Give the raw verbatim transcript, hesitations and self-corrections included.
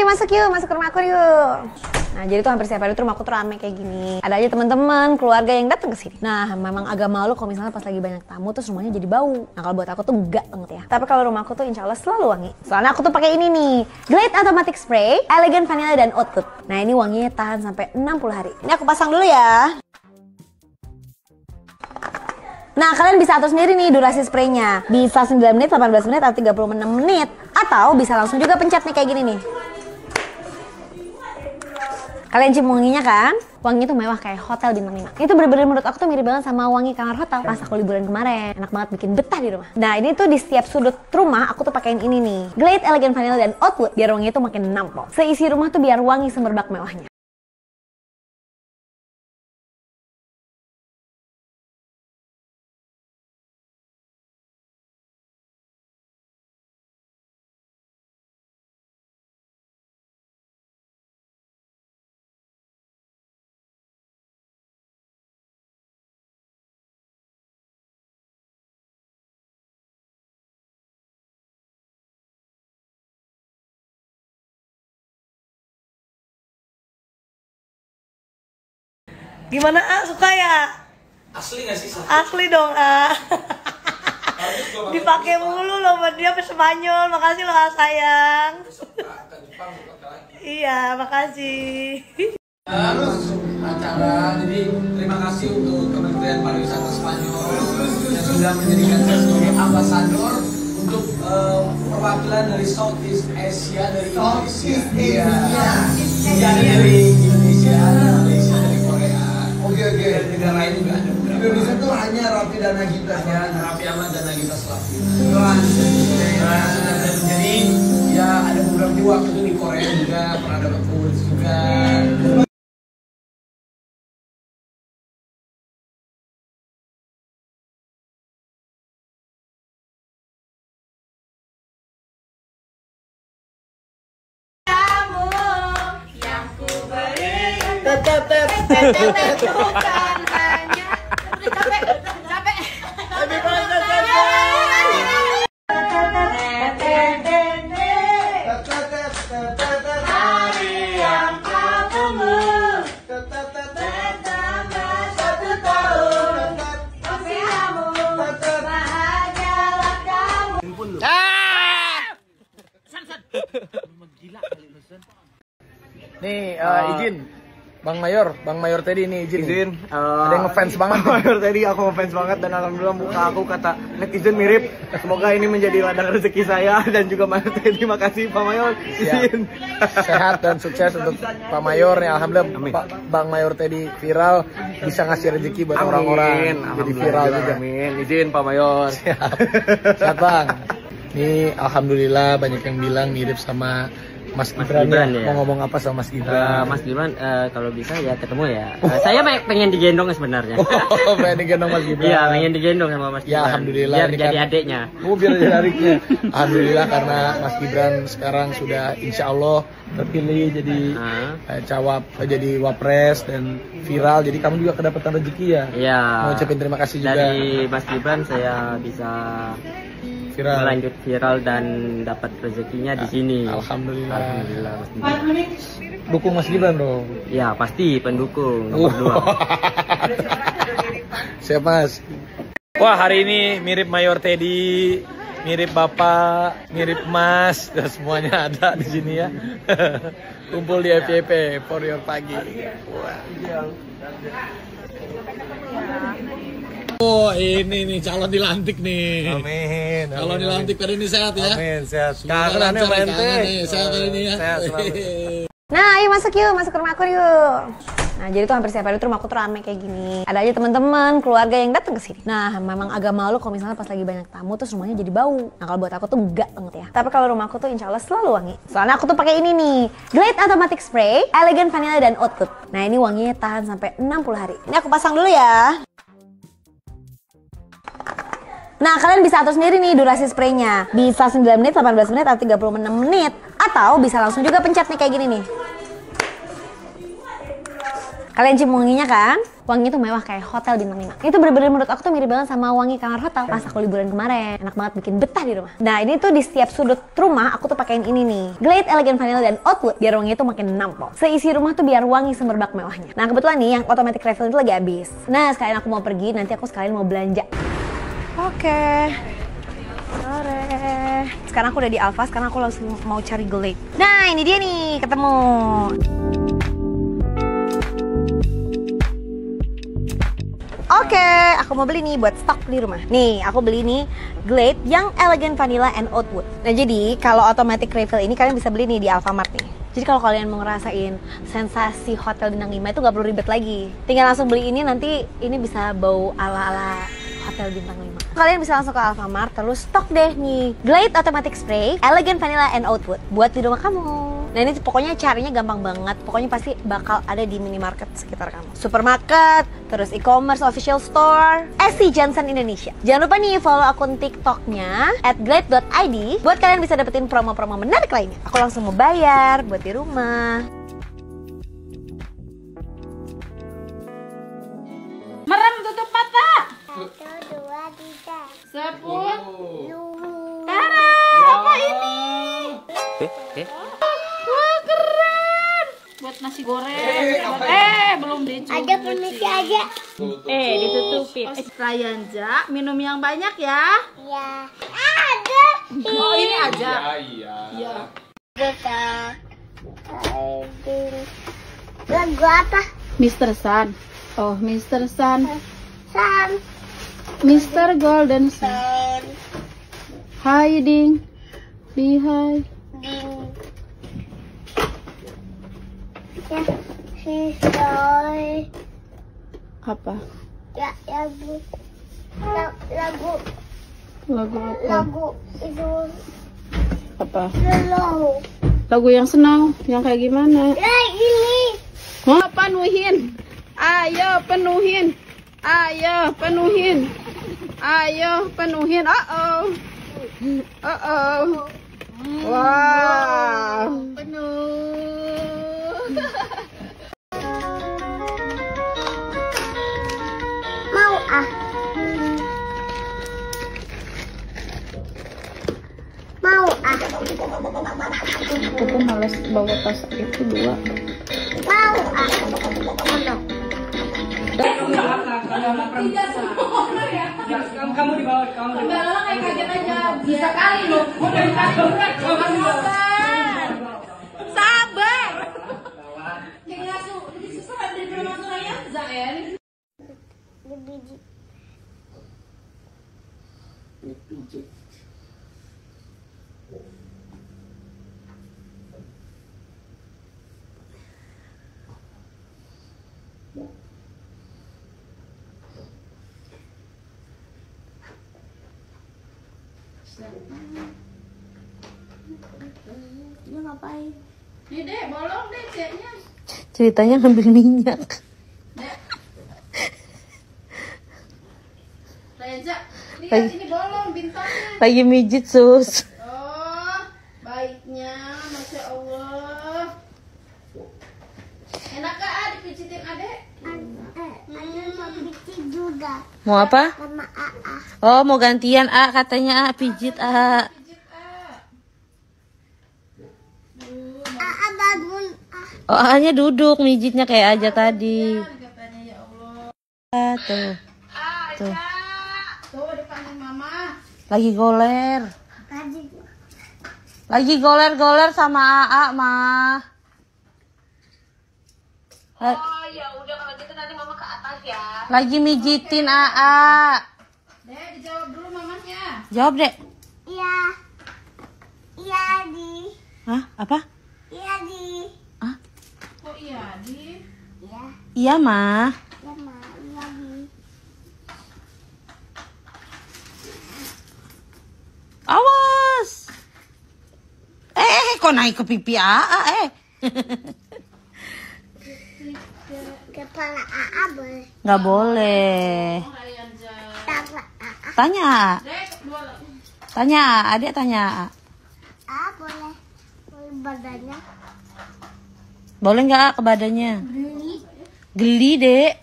ayo masuk yuk, masuk ke rumah aku yuk. Nah, jadi tuh hampir setiap hari tuh rumah aku tuh rame kayak gini. Ada aja teman-teman, keluarga yang datang ke sini. Nah, memang agak malu kalau misalnya pas lagi banyak tamu terus rumahnya jadi bau. Nah, kalau buat aku tuh enggak banget ya. Tapi kalau rumah aku tuh insya Allah selalu wangi. Soalnya aku tuh pakai ini nih, Glade Automatic Spray, Elegant Vanilla dan Oud Wood. Nah, ini wanginya tahan sampai enam puluh hari. Ini aku pasang dulu ya. Nah, kalian bisa atur sendiri nih durasi spraynya. Bisa sembilan menit, delapan belas menit, atau tiga puluh enam menit. Atau bisa langsung juga pencet nih kayak gini nih. Kalian cium wanginya kan? Wanginya tuh mewah kayak hotel bintang lima. Itu bener-bener menurut aku tuh mirip banget sama wangi kamar hotel pas aku liburan kemarin. Enak banget, bikin betah di rumah. Nah, ini tuh di setiap sudut rumah aku tuh pakein ini nih, Glade Elegant Vanilla dan Oud Wood, biar wanginya tuh makin nampol. Seisi rumah tuh biar wangi semerbak mewahnya. Gimana A? Suka ya? Asli gak sih? Asli dong A. Dipakai mulu loh buat dia sampai Spanyol. Makasih loh A sayang. Iya, makasih. Terus acara, jadi terima kasih untuk Kementerian Pariwisata Spanyol yang sudah menjadikan saya sebagai ambasador untuk uh, perwakilan dari Southeast Asia dari Indonesia. Iya. Iya, dari Indonesia, Malaysia, dari Korea. Oke oke. Dan negara lain juga ada. Indonesia tuh hanya Raffi dan Nagita, hanya Raffi Ahmad dan Nagita Slavina. Nah, dan jadi ya ada beberapa waktu itu di Korea juga pernah dapat awards juga. Bukan hanya capek, capek. Lebih hari yang kau tunggu, pertama satu tahun, usiamu bahagialah kamu. Nih, uh, izin Bang Mayor, Bang Mayor Teddy nih izin. Izin. Uh, Ada yang ngefans banget. Bang Mayor Teddy, aku ngefans banget dan alhamdulillah muka aku kata netizen mirip. Semoga ini menjadi ladang rezeki saya dan juga Mayor Teddy. Makasih Pak Mayor. Izin. Sehat dan sukses untuk Pak Mayor nih. Alhamdulillah Amin. Pak Bang Mayor Teddy viral, bisa ngasih rezeki buat orang-orang. Jadi viral juga. Amin. Izin Pak Mayor. Siap. Siap Bang. Nih alhamdulillah banyak yang bilang mirip sama Mas Gibran, Gibran ya. ya. Mau ngomong apa sama Mas Gibran? Uh, Mas Gibran, uh, kalau bisa ya ketemu ya. Uh, saya pengen digendong sebenarnya. Oh, pengen digendong Mas Gibran. Iya, pengen digendong sama Mas Gibran. Ya alhamdulillah. Biar ini jadi kan, adiknya. Oh, biar jadi adiknya. Alhamdulillah karena Mas Gibran sekarang sudah insya Allah terpilih jadi Uh. eh, cawap, eh, jadi wapres dan viral. Jadi kamu juga kedapatan rezeki ya. Iya. Mau ucapin terima kasih juga. Dari Mas Gibran saya bisa Viral. lanjut viral dan dapat rezekinya di sini. Alhamdulillah. Alhamdulillah Mas Gibran. Dukung Mas Gibran dong. Ya pasti pendukung nomor dua. Siap Mas. Wah hari ini mirip Mayor Teddy, mirip Bapak, mirip Mas, dan semuanya ada di sini ya. Kumpul di F Y P for your pagi. Wah. Oh ini nih calon dilantik nih. Amin. Calon dilantik kali ini sehat ya. Amin. Sehat. Semoga Kangen lancar, Pak Ente. kangen nih, sehat kali ini ya. Sehat selalu. Nah, ayo masuk yuk, masuk ke rumah aku yuk. Nah, jadi tuh hampir setiap hari tuh rumah aku tuh rame kayak gini. Ada aja teman-teman, keluarga yang datang ke sini. Nah, memang agak malu kalau misalnya pas lagi banyak tamu terus rumahnya jadi bau. Nah, kalau buat aku tuh enggak banget ya. Tapi kalau rumah aku tuh insya Allah selalu wangi. Soalnya aku tuh pakai ini nih, Glade Automatic Spray, Elegant Vanilla dan Oud Wood. Nah, ini wanginya tahan sampai enam puluh hari. Ini aku pasang dulu ya. Nah, kalian bisa atur sendiri nih durasi spraynya. Bisa sembilan menit, delapan belas menit, atau tiga puluh enam menit. Atau bisa langsung juga pencet nih kayak gini nih. Kalian cium wanginya kan? Wanginya tuh mewah kayak hotel bintang lima. Itu bener-bener menurut aku tuh mirip banget sama wangi kamar hotel pas aku liburan kemarin. Enak banget, bikin betah di rumah. Nah ini tuh di setiap sudut rumah aku tuh pakein ini nih, Glade Elegant Vanilla dan Oud Wood, biar wanginya tuh makin nampol. Seisi rumah tuh biar wangi semerbak mewahnya. Nah kebetulan nih yang automatic refill itu lagi habis. Nah sekalian aku mau pergi, nanti aku sekalian mau belanja. Oke. Sore. Sekarang aku udah di Alfa, sekarang aku langsung mau cari Glade. Nah ini dia nih, ketemu. Oke, okay, aku mau beli nih buat stok di rumah. Nih, aku beli nih Glade yang Elegant Vanilla and Oud Wood. Nah, jadi kalau automatic refill ini kalian bisa beli nih di Alfamart nih. Jadi kalau kalian mau ngerasain sensasi hotel bintang lima itu nggak perlu ribet lagi. Tinggal langsung beli ini, nanti ini bisa bau ala-ala hotel bintang lima. Kalian bisa langsung ke Alfamart, terus stok deh nih Glade Automatic Spray Elegant Vanilla and Oud Wood buat di rumah kamu. Nah ini pokoknya carinya gampang banget. Pokoknya pasti bakal ada di minimarket sekitar kamu, supermarket, terus e-commerce official store S C Johnson Indonesia. Jangan lupa nih follow akun TikToknya at glade dot i d buat kalian bisa dapetin promo-promo menarik lainnya. Aku langsung mau bayar buat di rumah. Merem, tutup mata. Satu, dua, tiga. Sepuluh. Tara, apa ini? Eh, eh. Wah, keren. Buat nasi goreng. Buat- eh, belum dicuci. Ada permisi aja. Eh, ditutupin. Eh, Rayanja, minum yang banyak ya. Ya. Ada. Oh, ini aja. Iya. Kita. Lagu apa? Mister Sun. Oh, Mister Sun. Sam. Mister Golden Sun. Sam. Hiding behind. Ding. Ya. Si Soy. Apa? Ya, lagu. La- Lagu. Lagu apa? Lagu itu. Apa? Slow. Lagu yang senang, yang kayak gimana? Ya, ini. Hah, penuhin. Ayo penuhin. Ayo penuhin. Ayo penuhin. Oh oh. Oh oh. Wow. Penuh. Mau ah. Mau ah. Aku tuh males bawa tas itu dua. Mau ah. Ono. Dibiji. Dia ngapain? Nih deh, bolong deh ceknya. Ceritanya ngambil minyak. Reza, lihat Lagi- ini bolong bintangnya. Lagi mijit sus. Oh, baiknya, masya Allah. Enak gak dipijitin adek? Eh, ada mau pijit juga Mau apa? sama Aa. Oh mau gantian A katanya A pijit A. Pijit ah. Aa bangun ah. Oh A-nya duduk mijitnya kayak aja tadi. Katanya ya Allah. Ah, tuh Tuh. Tuh dipanggil mama. lagi goler. Tadi Lagi goler-goler sama A A mah. La- Oh ya udah kalau gitu nanti mama ke atas ya. lagi mijitin A A. Dek dijawab dulu mamanya. Jawab dek. iya. Iya di. Hah apa? Iya di. Ah Oh iya di. Iya. iya mah. Ya ma, iya di. Awas. Eh kok naik ke pipi A A eh. Kepala Aa boleh. Nggak boleh. Rayanja. Kepala Aa. Tanya. Dek dua lagi. Tanya, adik tanya. Aa boleh. Boleh badannya. Boleh nggak ke badannya? Beli. Geli, Dek.